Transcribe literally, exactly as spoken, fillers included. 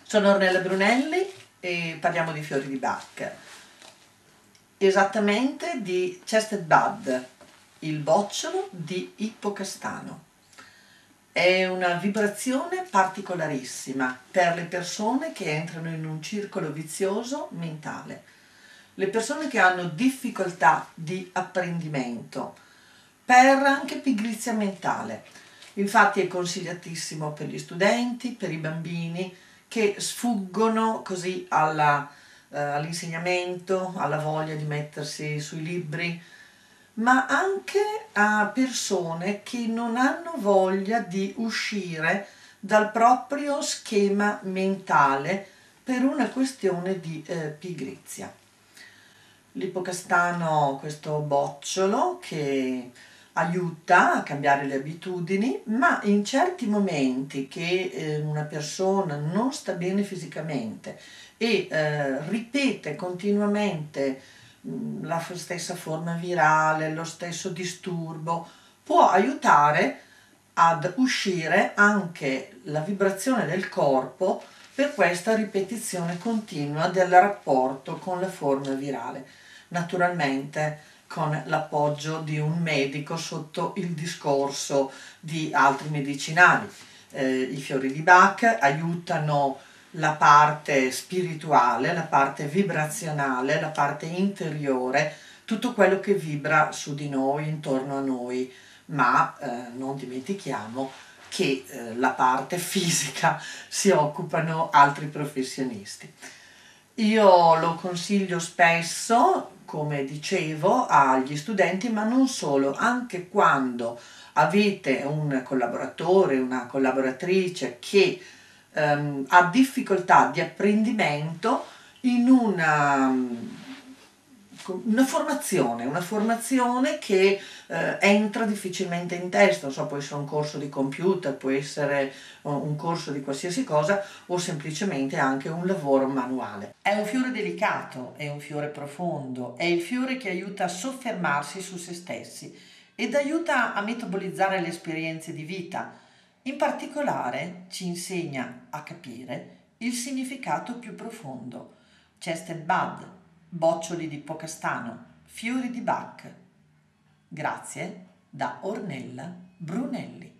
Sono Ornella Brunelli e parliamo di fiori di Bach, esattamente di Chested Bud, il bocciolo di Ippocastano. È una vibrazione particolarissima per le persone che entrano in un circolo vizioso mentale, le persone che hanno difficoltà di apprendimento, per anche pigrizia mentale. Infatti è consigliatissimo per gli studenti, per i bambini che sfuggono così alla, eh, all'insegnamento, alla voglia di mettersi sui libri, ma anche a persone che non hanno voglia di uscire dal proprio schema mentale per una questione di eh, pigrizia. L'ippocastano, questo bocciolo che aiuta a cambiare le abitudini, ma in certi momenti che eh, una persona non sta bene fisicamente e eh, ripete continuamente mh, la stessa forma virale, lo stesso disturbo, può aiutare ad uscire anche la vibrazione del corpo per questa ripetizione continua del rapporto con la forma virale. Naturalmente con l'appoggio di un medico sotto il discorso di altri medicinali. Eh, I fiori di Bach aiutano la parte spirituale, la parte vibrazionale, la parte interiore, tutto quello che vibra su di noi, intorno a noi, ma eh, non dimentichiamo che eh, la parte fisica si occupano altri professionisti. Io lo consiglio spesso, come dicevo, agli studenti, ma non solo, anche quando avete un collaboratore, una collaboratrice che ehm, ha difficoltà di apprendimento in una, una formazione, una formazione che eh, entra difficilmente in testa, non so, può essere un corso di computer, può essere un corso di qualsiasi cosa o semplicemente anche un lavoro manuale. È un fiore delicato, è un fiore profondo, è il fiore che aiuta a soffermarsi su se stessi ed aiuta a metabolizzare le esperienze di vita. In particolare ci insegna a capire il significato più profondo. Chested Bud, boccioli di Ippocastano, fiori di Bach. Grazie da Ornella Brunelli.